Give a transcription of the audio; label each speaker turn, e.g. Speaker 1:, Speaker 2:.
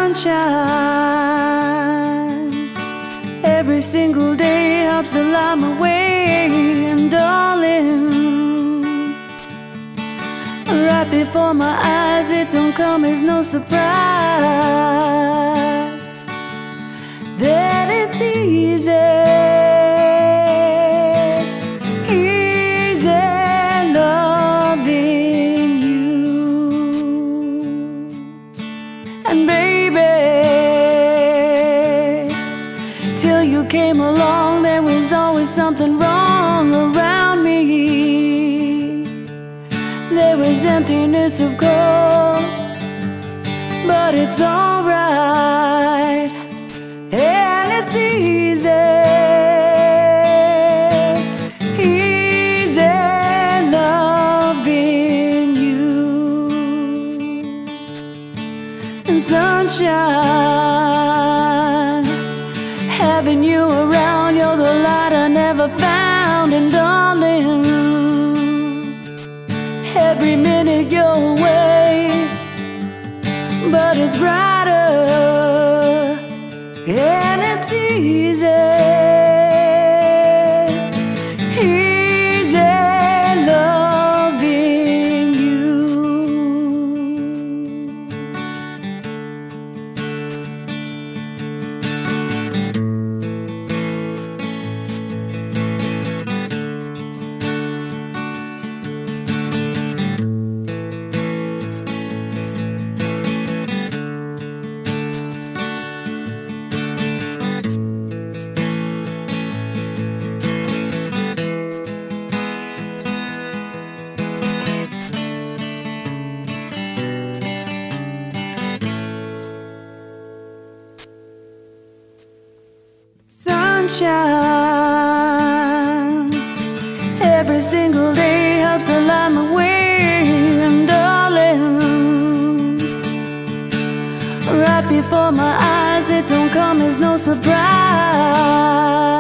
Speaker 1: sunshine. Every single day helps to light my way. And darling, right before my eyes, it don't come as no surprise that it's easy, easy loving you. And baby, till you came along, there was always something wrong around me. There was emptiness, of course, but it's alright, and it's easy, easy loving you. And sunshine, having you around, you're the light I never found. And darling, every minute you're away, but it's brighter, and it's easy, easy loving you. Sunshine, every single day helps to light my way. And darling, right before my eyes, it don't come as no surprise